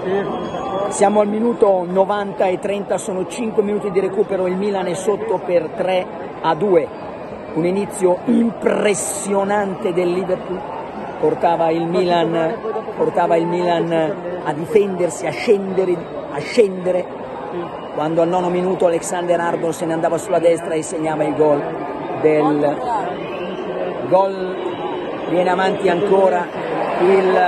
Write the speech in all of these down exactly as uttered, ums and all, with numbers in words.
Siamo al minuto novanta e trenta, sono cinque minuti di recupero, il Milan è sotto per tre a due. Un inizio impressionante del Liverpool, portava il Milan, portava il Milan a difendersi, a scendere, a scendere, quando al nono minuto Alexander Arnold se ne andava sulla destra e segnava il gol del gol. Viene avanti ancora il,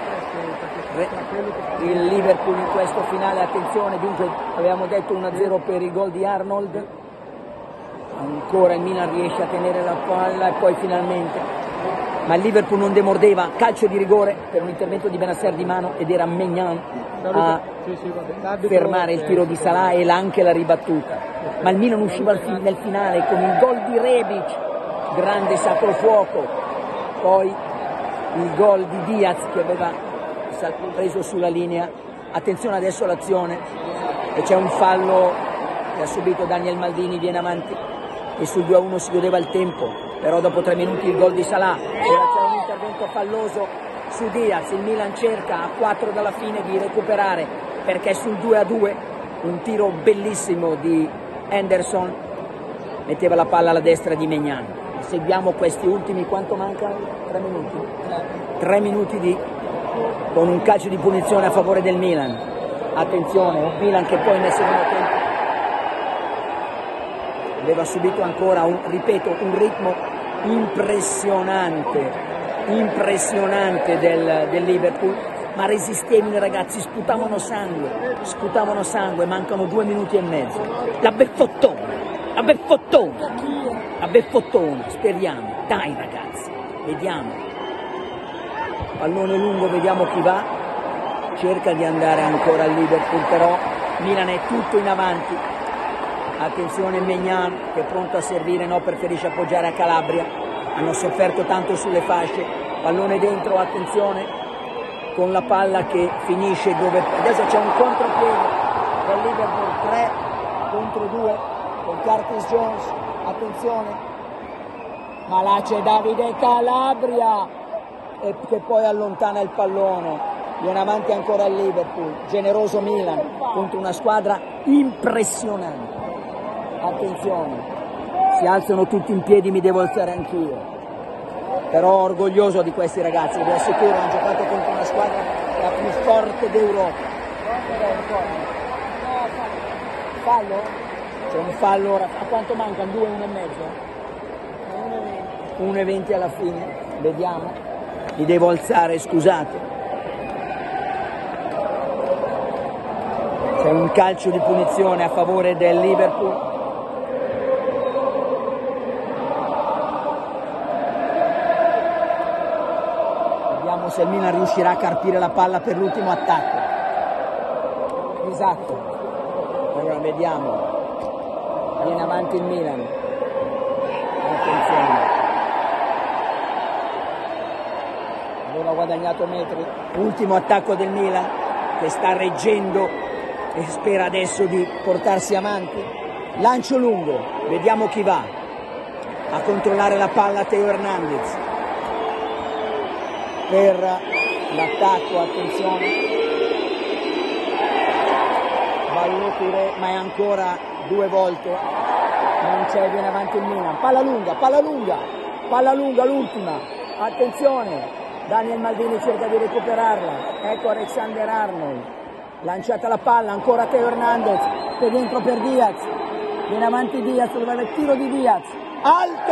il Liverpool in questo finale, attenzione, dunque avevamo detto uno a zero per il gol di Arnold, ancora il Milan riesce a tenere la palla e poi finalmente, ma il Liverpool non demordeva, calcio di rigore per un intervento di Bennacer di mano ed era Maignan a fermare il tiro di Salah e anche la ribattuta, ma il Milan usciva nel finale con il gol di Rebic, grande sacro fuoco, poi il gol di Diaz che aveva preso sulla linea. Attenzione adesso all'azione e c'è un fallo che ha subito Daniel Maldini, viene avanti e sul due a uno si godeva il tempo, però dopo tre minuti il gol di Salah, ora c'è un intervento falloso su Diaz, il Milan cerca a quattro dalla fine di recuperare perché sul due a due un tiro bellissimo di Henderson metteva la palla alla destra di Maignan. Seguiamo questi ultimi, quanto manca? Tre minuti? Tre minuti di, con un calcio di punizione a favore del Milan. Attenzione, un Milan che poi nel secondo tempo aveva subito ancora, un, ripeto, un ritmo impressionante, impressionante del, del Liverpool, ma resistevano i ragazzi, sputavano sangue, sputavano sangue, mancano due minuti e mezzo. La beffottona, la beffottona, la beffottona, speriamo, dai ragazzi, vediamo. Pallone lungo, vediamo chi va, cerca di andare ancora al Liverpool, però Milan è tutto in avanti. Attenzione Maignan che è pronto a servire, no, preferisce appoggiare a Calabria, hanno sofferto tanto sulle fasce, pallone dentro, attenzione con la palla che finisce dove, adesso c'è un contropiede del Liverpool, tre contro due con Curtis Jones, attenzione, ma là c'è Davide Calabria e che poi allontana il pallone, viene avanti ancora il Liverpool, generoso Milan contro una squadra impressionante. Attenzione, si alzano tutti in piedi, mi devo alzare anch'io, però orgoglioso di questi ragazzi, vi assicuro, hanno giocato contro una squadra la più forte d'Europa. Fallo? C'è un fallo ora, a quanto mancano? Due, uno e mezzo? uno e venti alla fine, vediamo, mi devo alzare, scusate. C'è un calcio di punizione a favore del Liverpool. Vediamo se il Milan riuscirà a carpire la palla per l'ultimo attacco. Esatto. Allora vediamo. Viene avanti il Milan. Attenzione. Aveva guadagnato metri. Ultimo attacco del Milan che sta reggendo e spera adesso di portarsi avanti. Lancio lungo, vediamo chi va a controllare la palla. Theo Hernandez per l'attacco, attenzione, Ballo-Touré, ma è ancora due volte, non c'è, viene avanti il Milan, palla lunga, palla lunga, palla lunga, l'ultima, attenzione, Daniel Maldini cerca di recuperarla, ecco Alexander Arnold, lanciata la palla, ancora Theo Hernandez, che dentro per Diaz, viene avanti Diaz, dove va il tiro di Diaz, alto,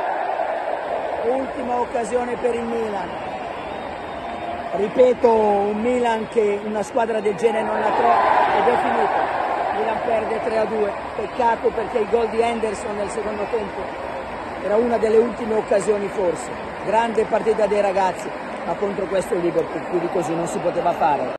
ultima occasione per il Milan. Ripeto, un Milan che una squadra del genere non ha troppo ed è finita. Milan perde tre a due, peccato perché il gol di Henderson nel secondo tempo era una delle ultime occasioni forse. Grande partita dei ragazzi, ma contro questo Liverpool più di così non si poteva fare.